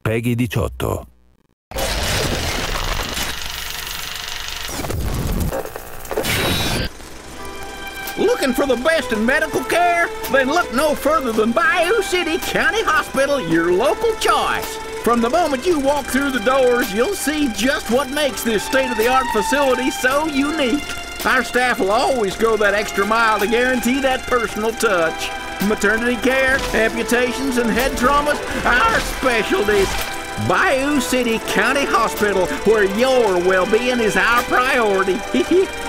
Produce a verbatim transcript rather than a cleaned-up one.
PEGI diciotto. Looking for the best in medical care? Then look no further than Bayou City County Hospital, your local choice. From the moment you walk through the doors, you'll see just what makes this state-of-the-art facility so unique. Our staff will always go that extra mile to guarantee that personal touch. Maternity care, amputations, and head traumas, our specialties. Bayou City County Hospital, where your well-being is our priority.